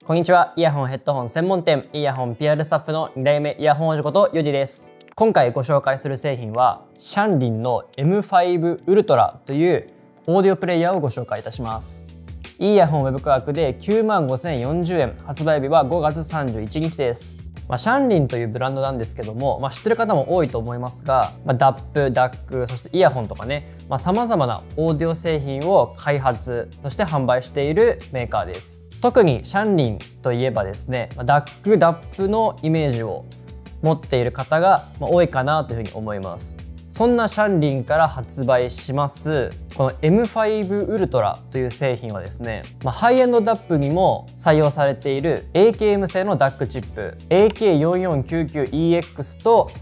こんにちは。イヤホンヘッドホン専門店イヤホン PR スタッフの2代目イヤホン王子ことユジです。今回ご紹介する製品はシャンリンの M5 ウルトラというオーディオプレイヤーをご紹介いたします。イヤホンウェブ価格で95,040円、発売日は5月31日です。シャンリンというブランドなんですけども、知ってる方も多いと思いますが、DAP、DAC、そしてイヤホンとかね、様々なオーディオ製品を開発、そして販売しているメーカーです。特にシャンリンといえばですね、DAC、DAP のイメージを持っている方が多いかなというふうに思います。そんなシャンリンから発売しますこの M5 ウルトラという製品はですね、ハイエンド DAP にも採用されている AKM 製の DAC チップ AK4499EX と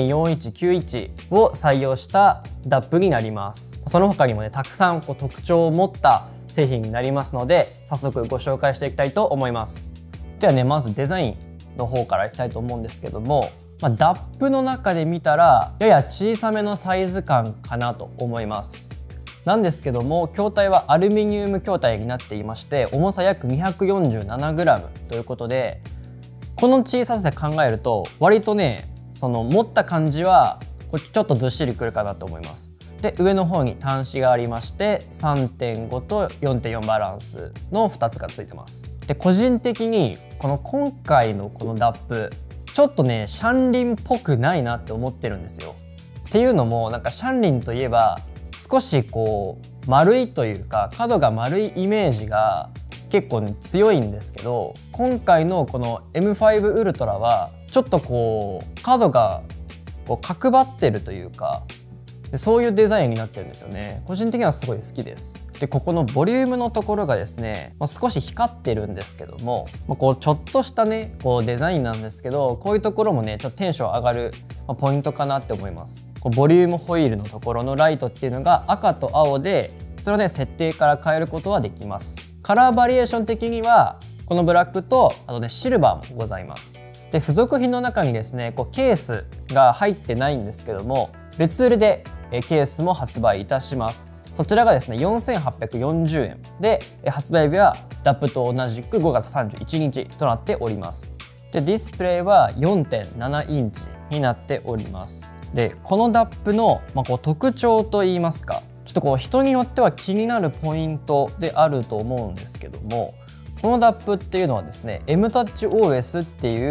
AK4191 を採用した DAP になります。その他にもね、たくさん特徴を持った製品になりますので、早速ご紹介していきたいと思います。ではね、まずデザインの方からいきたいと思うんですけども、DAP の中で見たらやや小さめのサイズ感かなと思います。なんですけども、筐体はアルミニウム筐体になっていまして、重さ約 247g ということで、この小ささで考えると割とね、その持った感じはちょっとずっしりくるかなと思います。で、上の方に端子がありまして、 3.5 と 4.4 バランスの2つがついてます。で、個人的に今回のこの DAPちょっとね、シャンリンっぽくないなって思ってるんですよ。っていうのも、シャンリンといえば少し丸いというか角が丸いイメージが結構強いんですけど、今回のこの M5 ウルトラはちょっと角が角張ってるというか、そういうデザインになってるんですよね。個人的にはすごい好きです。で、ここのボリュームのところがですね、少し光ってるんですけども、ちょっとしたねデザインなんですけど、こういうところもね、ちょっとテンション上がるポイントかなって思います。ボリュームホイールのところのライトっていうのが赤と青で、それをね設定から変えることはできます。カラーバリエーション的にはこのブラックとあとねシルバーもございます。で、付属品の中にですねケースが入ってないんですけども、別売りでケースも発売いたします。そちらがですね 4,840円で、発売日は DAP と同じく5月31日となっております。で、ディスプレイは 4.7 インチになっております。で、この DAP の、特徴といいますか、ちょっと人によっては気になるポイントであると思うんですけども、この DAP っていうのはですね MTouchOS っていう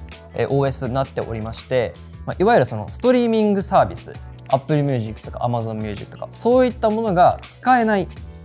、OS になっておりまして、いわゆるそのストリーミングサービス、Apple Music とか Amazon Music とかそういったものが使えない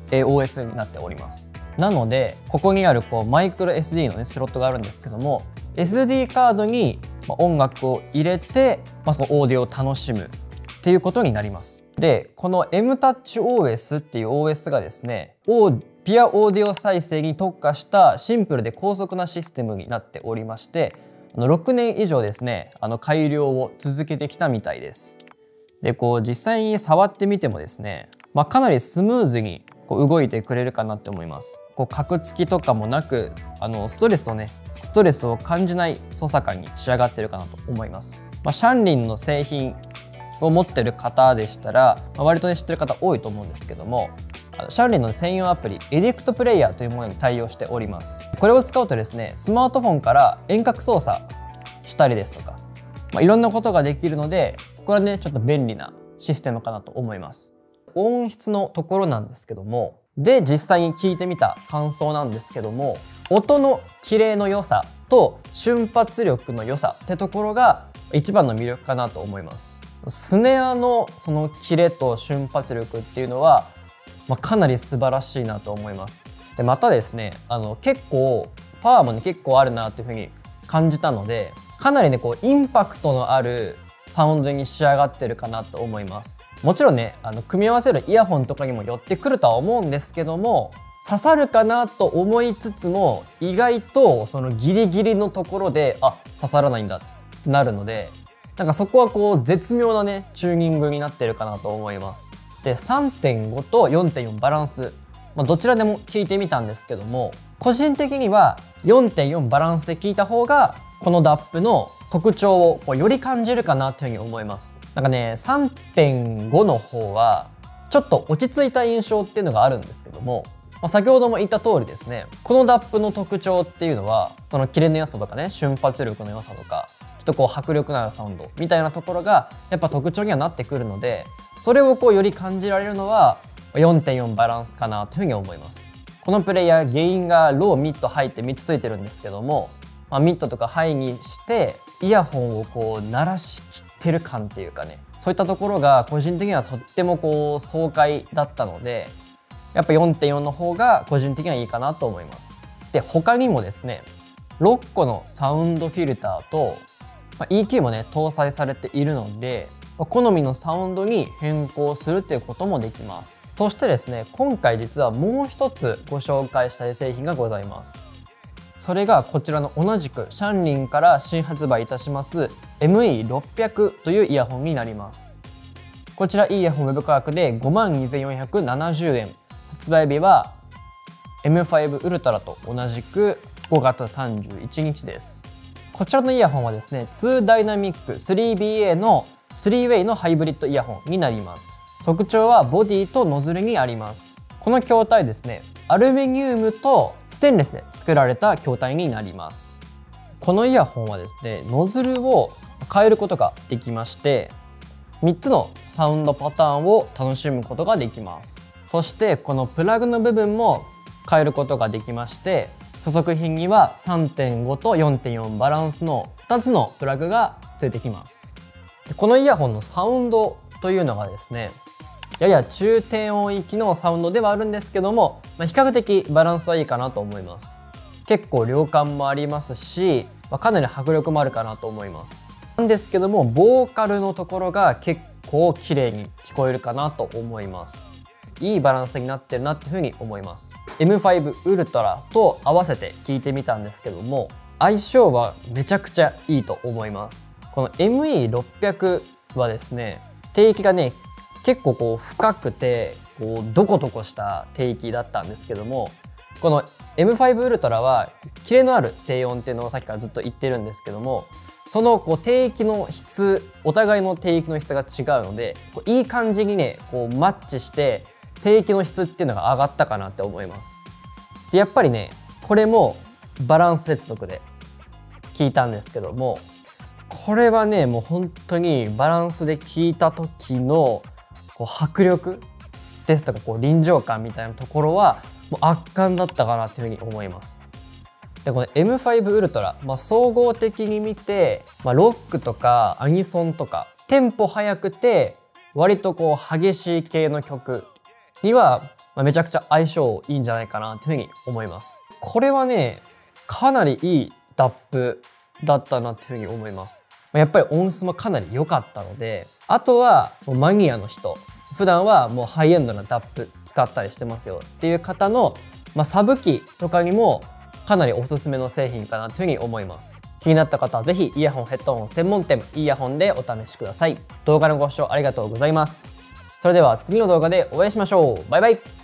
OS になっております。なので、ここにあるマイクロ SD のねスロットがあるんですけども、 SD カードに音楽を入れて、そのオーディオを楽しむっていうことになります。で、この MTouchOS っていう OS がですね、ピアオーディオ再生に特化したシンプルで高速なシステムになっておりまして、6年以上ですね改良を続けてきたみたいです。で、実際に触ってみてもですね、かなりスムーズに動いてくれるかなって思います。カクつきとかもなく、ストレスを感じない操作感に仕上がってるかなと思います。シャンリンの製品を持ってる方でしたら、割とね知ってる方多いと思うんですけども、シャンリンの専用アプリエディクトプレイヤーというものに対応しております。これを使うとですね、スマートフォンから遠隔操作したりですとか、いろんなことができるので、これはねちょっと便利なシステムかなと思います。音質のところなんですけども、で実際に聞いてみた感想なんですけども、音のキレの良さと瞬発力の良さってところが一番の魅力かなと思います。スネアのそのキレと瞬発力っていうのは、かなり素晴らしいなと思います。で、またですね結構パワーもね結構あるなというふうに感じたので、かなりねインパクトのあるサウンドに仕上がってるかなと思います。もちろんね組み合わせるイヤホンとかにも寄ってくるとは思うんですけども、刺さるかなと思いつつも意外とそのギリギリのところで刺さらないんだってなるので、そこは絶妙なねチューニングになってるかなと思います。で、3.5 と 4.4 バランス、どちらでも聞いてみたんですけども、個人的には 4.4 バランスで聞いた方がこの DAP の特徴をより感じるかなというふうに思います。3.5 の方はちょっと落ち着いた印象っていうのがあるんですけども、 先ほども言った通りですね、この DAP の特徴っていうのは、そのキレの良さとかね、瞬発力の良さとか、ちょっとこう迫力のあるサウンドみたいなところがやっぱ特徴にはなってくるので、それをこうより感じられるのは 4.4 バランスかなというふうに思います。このプレイヤーゲインがロー、ミッド、ハイって3つついてるんですけども、ミッドとかハイにしてイヤホンをこう鳴らしきってる感っていうかね、そういったところが個人的にはとってもこう爽快だったので、やっぱ 4.4 の方が個人的にはいいかなと思います。で、他にもですね、6個のサウンドフィルターと、EQ もね搭載されているので、好みのサウンドに変更するっていうこともできます。そしてですね、今回実はもう一つご紹介したい製品がございます。それがこちらの同じくシャンリンから新発売いたします ME600 というイヤホンになります。こちらイヤホンウェブ価格で 52,470 円。発売日は M5 ウルトラと同じく5月31日です。こちらのイヤホンはですね、2ダイナミック 3BA の 3way のハイブリッドイヤホンになります。特徴はボディとノズルにあります。この筐体ですね、アルミニウムとステンレスで作られた筐体になります。このイヤホンはですね、ノズルを変えることができまして、3つのサウンドパターンを楽しむことができます。そしてこのプラグの部分も変えることができまして、付属品には 3.5 と 4.4 バランスの2つのプラグがついてきます。でこのイヤホンのサウンドというのがですね、やや中低音域のサウンドではあるんですけども、比較的バランスはいいかなと思います。結構量感もありますし、かなり迫力もあるかなと思います。なんですけども、ボーカルのところが結構綺麗に聞こえるかなと思います。いいバランスになってるなっていうふうに思います。M5 ウルトラと合わせて聞いてみたんですけども、相性はめちゃくちゃいいと思います。この ME600 はですね、低域がね結構こう深くてこうドコドコした低域だったんですけども、この M5 ウルトラはキレのある低音っていうのをさっきからずっと言ってるんですけども、そのこう低域の質、お互いの低域の質が違うので、いい感じにねこうマッチして低域の質っていうのが上がったかなって思います。でやっぱりね、これもバランス接続で聞いたんですけども、これはねもう本当にバランスで聞いた時のこう迫力ですとかこう臨場感みたいなところはもう圧巻だったかなというふうに思います。でこの M5 ウルトラ、総合的に見て、ロックとかアニソンとかテンポ速くて割とこう激しい系の曲にはめちゃくちゃ相性いいんじゃないかなというふうに思います。これはねかなりいいダップだったなというふうに思います。やっぱり音質もかなり良かったので、あとはもうマニアの人、普段はもうハイエンドなダップ使ったりしてますよっていう方の、サブ機とかにもかなりおすすめの製品かなというふうに思います。気になった方はぜひイヤホンヘッドホン専門店イヤホンでお試しください。動画のご視聴ありがとうございます。それでは次の動画でお会いしましょう。バイバイ。